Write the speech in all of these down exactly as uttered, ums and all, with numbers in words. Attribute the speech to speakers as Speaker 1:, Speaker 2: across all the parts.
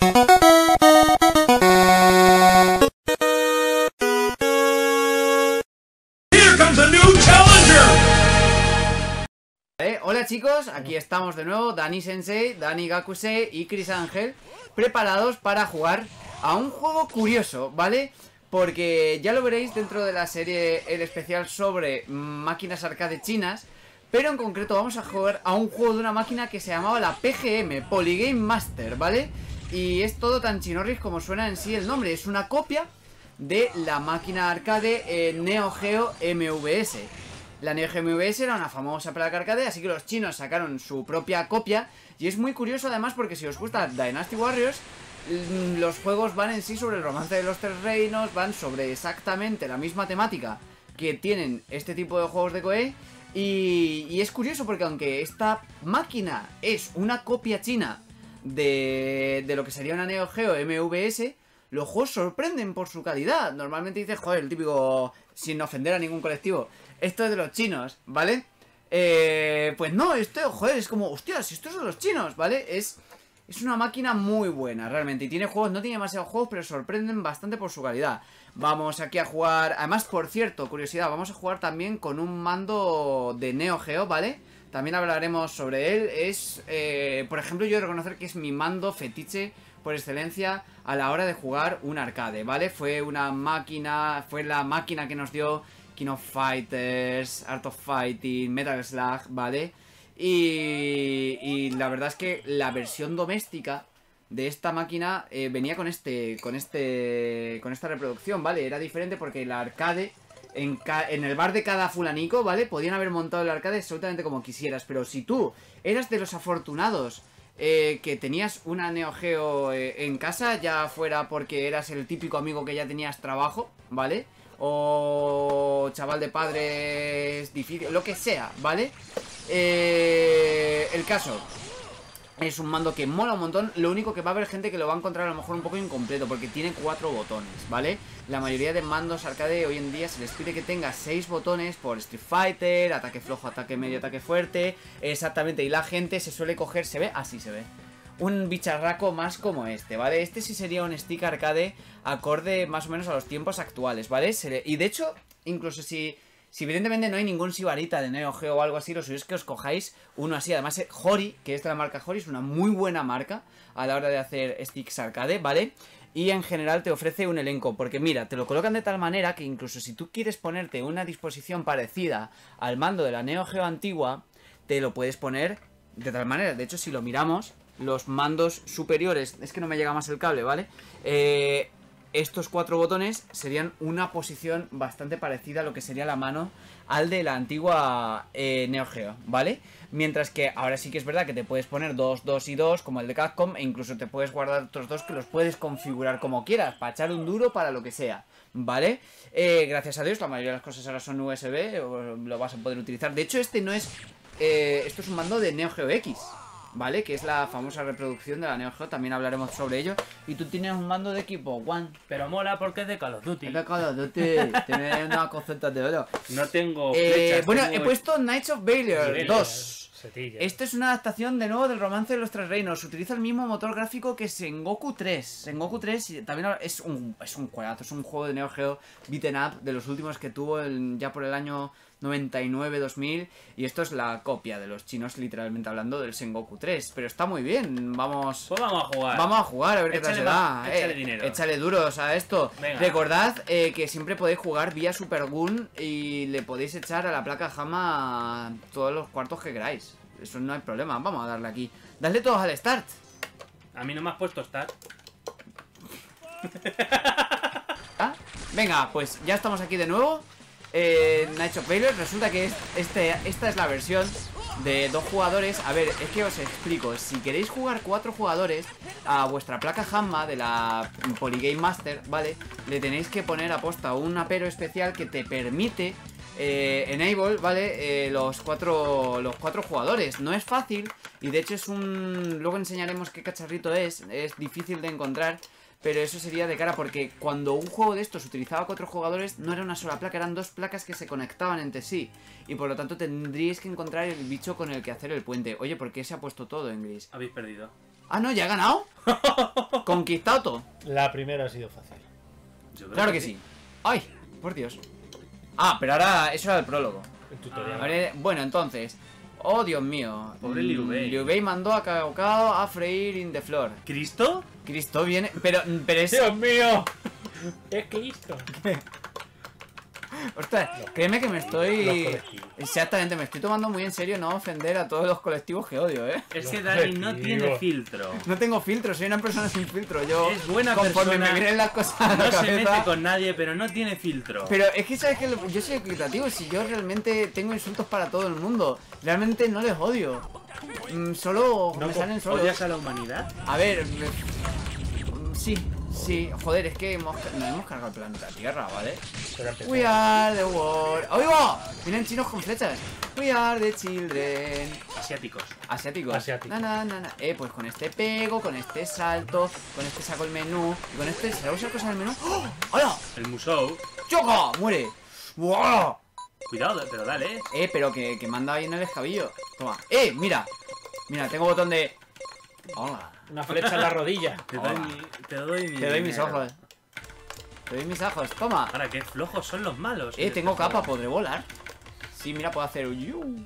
Speaker 1: Eh, hola chicos, aquí estamos de nuevo, Dani Sensei, Dani Gakuse y Chris Ángel, preparados para jugar a un juego curioso, ¿vale? Porque ya lo veréis dentro de la serie, el especial sobre máquinas arcade chinas, pero en concreto vamos a jugar a un juego de una máquina que se llamaba la P G M, Polygame Master, ¿vale? Y es todo tan chinorris como suena en sí el nombre, es una copia de la máquina arcade eh, Neo Geo M V S. La Neo Geo M V S era una famosa placa arcade, así que los chinos sacaron su propia copia. Y es muy curioso además porque si os gusta Dynasty Warriors, los juegos van en sí sobre el romance de los tres reinos, van sobre exactamente la misma temática que tienen este tipo de juegos de Koei. Y, y es curioso porque aunque esta máquina es una copia china de, de lo que sería una Neo Geo M V S, los juegos sorprenden por su calidad. Normalmente dices, joder, el típico, sin ofender a ningún colectivo, esto es de los chinos, ¿vale? Eh, pues no, esto, joder, es como, hostias, esto es de los chinos, ¿vale? Es, es una máquina muy buena, realmente. Y tiene juegos, no tiene demasiados juegos, pero sorprenden bastante por su calidad. Vamos aquí a jugar, además, por cierto, curiosidad, vamos a jugar también con un mando de Neo Geo, ¿vale? También hablaremos sobre él. Es, eh, por ejemplo, yo he de reconocer que es mi mando fetiche por excelencia a la hora de jugar un arcade, ¿vale? Fue una máquina, fue la máquina que nos dio King of Fighters, Art of Fighting, Metal Slug, ¿vale? Y, y la verdad es que la versión doméstica de esta máquina eh, venía con este, con este, con esta reproducción, ¿vale? Era diferente porque el arcade, en, ca en el bar de cada fulanico, ¿vale? Podían haber montado el arcade absolutamente como quisieras, pero si tú eras de los afortunados Eh, que tenías una Neo Geo eh, en casa, ya fuera porque eras el típico amigo que ya tenías trabajo, ¿vale? O chaval de padres difícil, lo que sea, ¿vale? Eh, el caso es un mando que mola un montón. Lo único que va a haber gente que lo va a encontrar a lo mejor un poco incompleto porque tiene cuatro botones, ¿vale? La mayoría de mandos arcade hoy en día se les pide que tenga seis botones por Street Fighter, ataque flojo, ataque medio, ataque fuerte. Exactamente, y la gente se suele coger, se ve, así se ve, un bicharraco más como este, ¿vale? Este sí sería un stick arcade acorde más o menos a los tiempos actuales, ¿vale? Se le... Y de hecho, incluso si... Si evidentemente no hay ningún sibarita de Neo Geo o algo así, lo suyo es que os cojáis uno así. Además, eh, Hori, que es de la marca Hori, es una muy buena marca a la hora de hacer sticks arcade, ¿vale? Y en general te ofrece un elenco, porque mira, te lo colocan de tal manera que incluso si tú quieres ponerte una disposición parecida al mando de la Neo Geo antigua, te lo puedes poner de tal manera. De hecho, si lo miramos, los mandos superiores, es que no me llega más el cable, ¿vale? Eh... Estos cuatro botones serían una posición bastante parecida a lo que sería la mano al de la antigua eh, Neo Geo, ¿vale? Mientras que ahora sí que es verdad que te puedes poner dos, dos y dos como el de Capcom, e incluso te puedes guardar otros dos que los puedes configurar como quieras, para echar un duro, para lo que sea, ¿vale? Eh, gracias a Dios la mayoría de las cosas ahora son U S B, o lo vas a poder utilizar. De hecho este no es... Eh, esto es un mando de Neo Geo X, ¿vale? Que es la famosa reproducción de la Neo Geo, también hablaremos sobre ello. Y tú tienes un mando de equipo One.
Speaker 2: Pero mola porque es de Call of Duty.
Speaker 1: Es de Call of Duty, tiene unas conceptos de oro.
Speaker 2: No tengo
Speaker 1: eh,
Speaker 2: flechas,
Speaker 1: Bueno,
Speaker 2: tengo...
Speaker 1: he puesto Knights of Valor dos.
Speaker 2: Setilla.
Speaker 1: Esto es una adaptación de nuevo del romance de los tres reinos. Utiliza el mismo motor gráfico que Sengoku tres. Sengoku tres también es un, es un juegazo, es un juego de Neo Geo beaten up de los últimos que tuvo el, ya por el año noventa y nueve dos mil. Y esto es la copia de los chinos, literalmente hablando, del Sengoku tres. Pero está muy bien, vamos...
Speaker 2: Pues vamos a jugar.
Speaker 1: Vamos a jugar, a ver
Speaker 2: échale
Speaker 1: qué tal se
Speaker 2: más,
Speaker 1: da.
Speaker 2: Échale
Speaker 1: eh,
Speaker 2: dinero.
Speaker 1: Échale duros a esto.
Speaker 2: Venga.
Speaker 1: Recordad eh, que siempre podéis jugar vía Super Gun y le podéis echar a la placa Hama todos los cuartos que queráis. Eso no hay problema, vamos a darle aquí. Dadle todos al start.
Speaker 2: A mí no me has puesto start.
Speaker 1: ¿Ah? Venga, pues ya estamos aquí de nuevo. eh, Knights of Valor. Resulta que es, este, esta es la versión de dos jugadores. A ver, es que os explico. Si queréis jugar cuatro jugadores a vuestra placa Hanma de la Polygame Master, ¿vale? Le tenéis que poner a posta un apero especial que te permite Eh, enable, ¿vale? Eh, los cuatro los cuatro jugadores. No es fácil y de hecho es un... Luego enseñaremos qué cacharrito es. Es difícil de encontrar, pero eso sería de cara porque cuando un juego de estos utilizaba cuatro jugadores no era una sola placa, eran dos placas que se conectaban entre sí. Y por lo tanto tendríais que encontrar el bicho con el que hacer el puente. Oye, ¿por qué se ha puesto todo en gris?
Speaker 2: Habéis perdido.
Speaker 1: Ah, no, ya he ganado. Conquistado todo.
Speaker 3: La primera ha sido fácil.
Speaker 2: Yo creo
Speaker 1: Claro que sí. Ay, por Dios. Ah, pero ahora eso era el prólogo.
Speaker 3: El tutorial.
Speaker 1: A ver, bueno, entonces. Oh, Dios mío.
Speaker 2: Pobre Liu Bei.
Speaker 1: Liu Bei mandó a Cao Cao a freír in the floor.
Speaker 2: ¿Cristo?
Speaker 1: Cristo viene. Pero, pero es.
Speaker 3: ¡Dios mío! Es Cristo.
Speaker 1: Ostras, créeme que me
Speaker 3: Los
Speaker 1: estoy.
Speaker 3: colectivos.
Speaker 1: Exactamente, me estoy tomando muy en serio no ofender a todos los colectivos que odio, ¿eh?
Speaker 2: Es
Speaker 3: Los
Speaker 2: que Dani no
Speaker 3: objetivos.
Speaker 2: tiene filtro.
Speaker 1: No tengo filtro, soy una persona sin filtro. Yo,
Speaker 2: Es buena
Speaker 1: conforme
Speaker 2: persona,
Speaker 1: me vienen las cosas a la
Speaker 2: No se
Speaker 1: cabeza.
Speaker 2: mete con nadie, pero no tiene filtro.
Speaker 1: Pero es que sabes que lo- yo soy equitativo. Si yo realmente tengo insultos para todo el mundo, realmente no les odio. Mm, solo
Speaker 3: No
Speaker 1: me
Speaker 3: co-
Speaker 1: salen solos.
Speaker 2: ¿Odias a la humanidad?
Speaker 1: A ver, me- sí, sí, joder, es que hemos, nos hemos cargado el planeta Tierra, ¿vale?
Speaker 3: Pero empezó.
Speaker 1: We are the world. ¡Oigo! Vienen chinos con flechas. We are the children.
Speaker 2: Asiáticos.
Speaker 1: Asiáticos.
Speaker 3: Asiáticos.
Speaker 1: Na, na, na, na. Eh, pues con este pego, con este salto, con este saco el menú. Y con este. ¿Será usar cosas del menú? ¡Oh! ¡Hola!
Speaker 2: El Musou.
Speaker 1: ¡Choca! ¡Muere! ¡Wow!
Speaker 2: Cuidado, pero dale.
Speaker 1: Eh, pero que, que manda ahí en el escabillo. Toma. ¡Eh! Mira. Mira, tengo botón de. Hola.
Speaker 3: Una flecha en la rodilla.
Speaker 2: Te doy,
Speaker 1: Hola.
Speaker 2: mi, te doy mi
Speaker 1: Te doy mis
Speaker 2: dinero.
Speaker 1: ojos. Te doy mis ojos. Toma.
Speaker 2: Ahora, qué flojos son los malos.
Speaker 1: Eh,
Speaker 2: en
Speaker 1: tengo
Speaker 2: este
Speaker 1: capa,
Speaker 2: juego.
Speaker 1: podré volar. Sí, mira, puedo hacer un yu.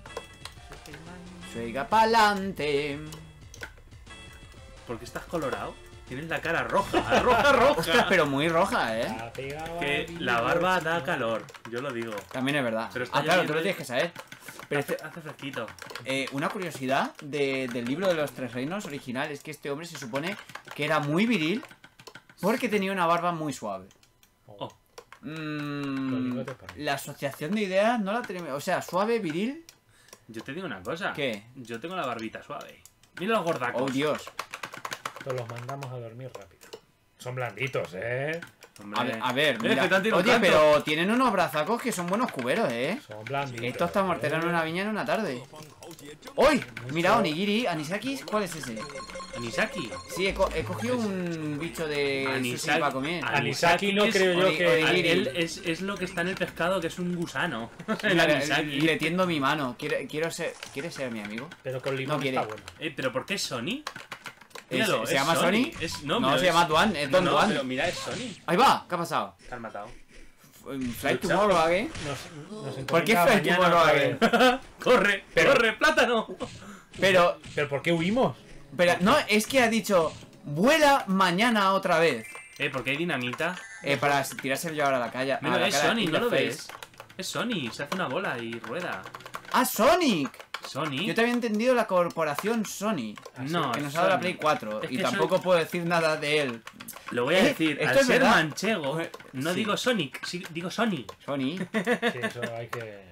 Speaker 1: Suega pa'lante.
Speaker 2: ¿Por qué estás colorado? Tienes la cara roja. Roja, roja.
Speaker 1: Ostras, pero muy roja, eh.
Speaker 3: Ha pegado
Speaker 2: Que
Speaker 3: a
Speaker 2: la barba
Speaker 3: Dios.
Speaker 2: da calor. Yo lo digo.
Speaker 1: También es verdad.
Speaker 2: Pero está
Speaker 1: Ah, claro, tú
Speaker 2: lloviendo
Speaker 1: lo
Speaker 2: y-
Speaker 1: tienes que saber. Pero
Speaker 2: Hace,
Speaker 1: este-
Speaker 2: hace fresquito.
Speaker 1: eh, una curiosidad de- del libro de los tres reinos original es que este hombre se supone que era muy viril porque tenía una barba muy suave.
Speaker 2: Oh,
Speaker 1: Mm,
Speaker 3: Los bigotes para mí.
Speaker 1: la asociación de ideas no la tenemos. O sea, suave, viril.
Speaker 2: yo te digo una cosa.
Speaker 1: ¿Qué?
Speaker 2: Yo tengo la barbita suave. Mira los gordacos.
Speaker 1: Oh, Dios.
Speaker 3: Todos los mandamos a dormir rápido. Son blanditos, ¿eh?
Speaker 2: Hombre.
Speaker 1: A ver, a ver,
Speaker 2: Eh,
Speaker 1: mira.
Speaker 2: que te han tirado un
Speaker 1: Oye,
Speaker 2: canto.
Speaker 1: pero tienen unos brazacos que son buenos cuberos, ¿eh?
Speaker 3: Son blanditos.
Speaker 1: Esto está mortero en una viña en una tarde. ¡Uy! Mira, Onigiri, Anisakis, ¿cuál es ese?
Speaker 2: Anisaki.
Speaker 1: Sí, he, co- he cogido un bicho de sushi
Speaker 2: Anisaki.
Speaker 1: para comer.
Speaker 3: Anisaki no
Speaker 2: es-
Speaker 3: creo yo
Speaker 1: Oni-
Speaker 3: que...
Speaker 1: onigiri.
Speaker 2: Él es, es lo que está en el pescado, que es un gusano. El
Speaker 1: Le,
Speaker 2: anisaki.
Speaker 1: le tiendo mi mano. Quiere, quiero ser, ¿Quiere ser mi amigo?
Speaker 3: Pero con limón
Speaker 1: No quiere.
Speaker 3: está bueno.
Speaker 2: Eh, pero ¿por qué es Sony?
Speaker 1: Eh,
Speaker 2: Míralo,
Speaker 1: ¿se- se
Speaker 2: es
Speaker 1: llama Sony?
Speaker 2: Es,
Speaker 1: No,
Speaker 2: pero
Speaker 1: se llama Duan, es Don
Speaker 2: no,
Speaker 1: Duan.
Speaker 2: pero mira, es Sony.
Speaker 1: Ahí va, ¿qué ha pasado?
Speaker 2: Te han matado.
Speaker 1: Flight
Speaker 2: Lucha.
Speaker 1: Tomorrow, ¿eh?
Speaker 3: Nos, nos
Speaker 1: ¿Por qué
Speaker 3: encontramos
Speaker 1: Flight
Speaker 3: mañana
Speaker 1: Tomorrow
Speaker 3: otra
Speaker 1: again?
Speaker 3: vez.
Speaker 2: ¡Corre!
Speaker 3: Pero-
Speaker 2: ¡Corre, plátano!
Speaker 1: Pero,
Speaker 3: ¿Pero por qué huimos?
Speaker 1: pero, no, es que ha dicho, vuela mañana otra vez.
Speaker 2: Eh, ¿por qué hay dinamita?
Speaker 1: Eh, para tirarse yo ahora a la calle. a
Speaker 2: Mira,
Speaker 1: la
Speaker 2: es
Speaker 1: cara
Speaker 2: Sony,
Speaker 1: in
Speaker 2: ¿no
Speaker 1: the
Speaker 2: lo
Speaker 1: face.
Speaker 2: ves? Es Sony, se hace una bola y rueda.
Speaker 1: ¡Ah, Sonic!
Speaker 2: ¿Sony?
Speaker 1: Yo te había entendido la corporación Sony.
Speaker 2: No,
Speaker 1: Que nos ha
Speaker 2: Sony.
Speaker 1: dado la Play cuatro.
Speaker 2: Es
Speaker 1: Y
Speaker 2: que
Speaker 1: tampoco
Speaker 2: soy-
Speaker 1: puedo decir nada de él.
Speaker 2: Lo voy a
Speaker 1: Eh,
Speaker 2: decir,
Speaker 1: esto
Speaker 2: al
Speaker 1: es
Speaker 2: ser
Speaker 1: verdad.
Speaker 2: manchego,
Speaker 1: Eh,
Speaker 2: no
Speaker 1: sí.
Speaker 2: digo Sonic, sí, digo Sony.
Speaker 1: Sony.
Speaker 3: Sí, eso hay que...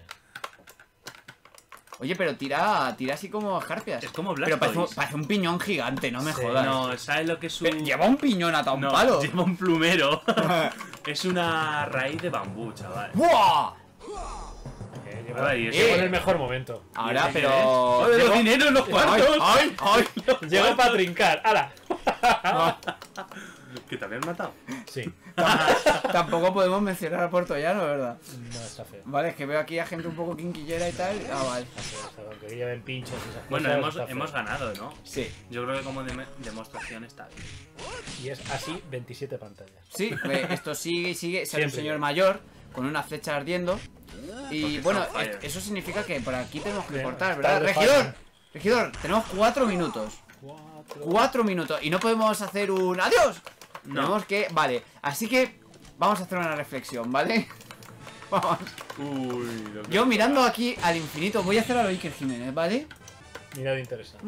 Speaker 1: Oye, pero tira, tira así como escarpias.
Speaker 2: Es como
Speaker 1: Pero parece,
Speaker 2: Blastoise.
Speaker 1: parece un piñón gigante, no me
Speaker 3: Sí,
Speaker 1: jodas.
Speaker 2: No, ¿sabes lo que es su...?
Speaker 1: Pero lleva un piñón a un
Speaker 2: No,
Speaker 1: palo.
Speaker 2: lleva un plumero. Es una raíz de bambú, chaval.
Speaker 1: ¡Buah!
Speaker 3: que llevo,
Speaker 2: Ahora, y eso-
Speaker 3: llevo en el mejor momento.
Speaker 1: Ahora,
Speaker 2: ¿Y ese
Speaker 1: pero.
Speaker 2: qué es? ¡Oye, los
Speaker 1: Llevo-
Speaker 2: dineros, los
Speaker 1: ¡Ay,
Speaker 2: cuartos!
Speaker 1: ay, ay!
Speaker 3: Llego para trincar. ¡Hala!
Speaker 2: ¿Que te habían matado?
Speaker 3: Sí.
Speaker 1: Tam- Tampoco podemos mencionar a Puerto Llano, ¿verdad?
Speaker 3: No, está feo.
Speaker 1: Vale, es que veo aquí a gente un poco quinquillera y tal. Ah, vale.
Speaker 3: Está feo, está feo. Aunque lleven pinchos y esas
Speaker 2: Bueno,
Speaker 3: cosas,
Speaker 2: hemos,
Speaker 3: está feo.
Speaker 2: hemos ganado, ¿no?
Speaker 1: Sí,
Speaker 2: Yo creo que como dem- demostración está bien.
Speaker 3: Y es así veintisiete pantallas.
Speaker 1: sí, eh, esto sigue y sigue. Sale un
Speaker 3: Siempre.
Speaker 1: señor mayor con una flecha ardiendo. Y
Speaker 2: Porque
Speaker 1: bueno,
Speaker 2: está on fire.
Speaker 1: es- eso significa que por aquí tenemos que
Speaker 3: Bien,
Speaker 1: cortar,
Speaker 3: está
Speaker 1: ¿verdad?
Speaker 3: de
Speaker 1: Regidor,
Speaker 3: fire.
Speaker 1: regidor, tenemos cuatro minutos.
Speaker 3: Cuatro.
Speaker 1: Cuatro minutos. Y no podemos hacer un adiós.
Speaker 2: No.
Speaker 1: Tenemos que. Vale, así que vamos a hacer una reflexión, ¿vale? Vamos.
Speaker 2: Uy, lo que-
Speaker 1: Yo mirando aquí al infinito, voy a hacer a lo Iker Jiménez, ¿vale?
Speaker 3: Mirada interesante.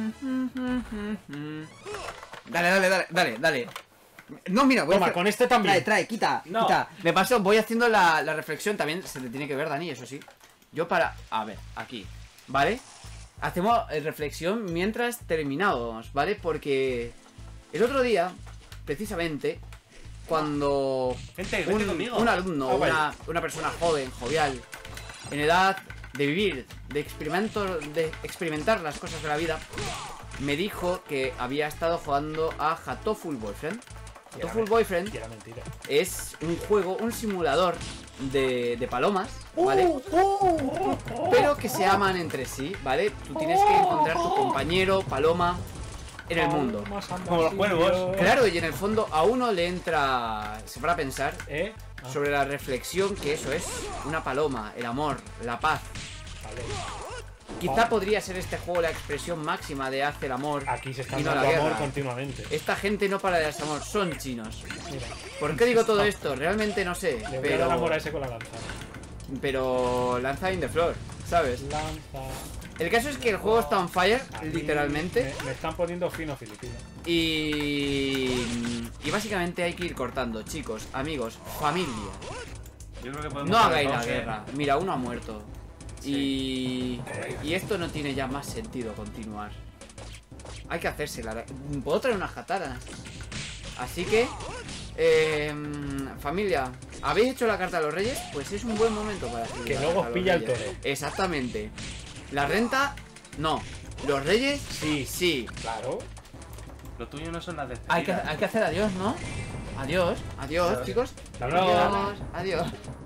Speaker 1: Dale, dale, dale, dale, dale. No, mira, voy a
Speaker 3: Toma,
Speaker 1: hacer-
Speaker 3: con este también.
Speaker 1: Trae, trae, quita,
Speaker 2: No.
Speaker 1: quita. Me paso, voy haciendo la, la reflexión. También se te tiene que ver, Dani, eso sí. Yo para. A ver, aquí. ¿Vale? Hacemos eh, reflexión mientras terminamos, ¿vale? Porque el otro día, precisamente, cuando
Speaker 2: Vente, vente
Speaker 1: un,
Speaker 2: conmigo.
Speaker 1: un alumno,
Speaker 3: Ah,
Speaker 1: una,
Speaker 3: vaya.
Speaker 1: una persona joven, jovial, en edad de vivir, de, experimento, de experimentar las cosas de la vida, me dijo que había estado jugando a Hatoful Boyfriend.
Speaker 3: Y era
Speaker 1: Hatoful
Speaker 3: men-
Speaker 1: Boyfriend
Speaker 3: Y era mentira.
Speaker 1: es un juego, un simulador de, de palomas, ¿vale? Pero que se aman entre sí, ¿vale? Tú tienes que encontrar tu compañero, paloma, en el mundo.
Speaker 3: Más
Speaker 2: Como los cuervos.
Speaker 1: Claro, y en el fondo a uno le entra, se para pensar
Speaker 3: ¿Eh? Ah,
Speaker 1: sobre la reflexión que eso es una paloma, el amor, la paz.
Speaker 3: vale.
Speaker 1: Quizá podría ser este juego la expresión máxima de haz el amor
Speaker 3: Aquí se está
Speaker 1: y no
Speaker 3: dando
Speaker 1: la
Speaker 3: amor
Speaker 1: guerra.
Speaker 3: continuamente.
Speaker 1: Esta gente no para de dar amor, son chinos.
Speaker 3: Mira,
Speaker 1: ¿Por qué digo todo esto? Realmente no sé,
Speaker 3: le voy a dar amor
Speaker 1: pero...
Speaker 3: a ese con la lanza.
Speaker 1: Pero lanza in the floor, ¿sabes?
Speaker 3: Lanza.
Speaker 1: El caso es que el juego está on fire,
Speaker 3: A mí
Speaker 1: literalmente.
Speaker 3: Me, me están poniendo fino filipino.
Speaker 1: Y... Y básicamente hay que ir cortando, chicos, amigos, familia.
Speaker 2: Yo creo que podemos
Speaker 1: No
Speaker 2: hacer
Speaker 1: hagáis la
Speaker 2: dos, ¿eh?
Speaker 1: guerra. Mira, uno ha muerto. Y... Y esto no tiene ya más sentido continuar. Hay que hacérsela. Puedo traer unas katanas. Así que... Eh, familia, ¿habéis hecho la carta a los reyes? Pues es un buen momento para hacer
Speaker 3: Que
Speaker 1: la
Speaker 3: luego
Speaker 1: carta a
Speaker 3: os
Speaker 1: los
Speaker 3: pilla el
Speaker 1: reyes.
Speaker 3: toro.
Speaker 1: Exactamente. La renta, no. Los reyes,
Speaker 3: Sí.
Speaker 1: sí.
Speaker 3: Claro.
Speaker 2: Lo tuyo no son las de
Speaker 1: Hay que, hay que hacer adiós, ¿no? Adiós, adiós,
Speaker 2: Adiós.
Speaker 1: chicos.
Speaker 3: Hasta luego.
Speaker 1: Adiós, adiós.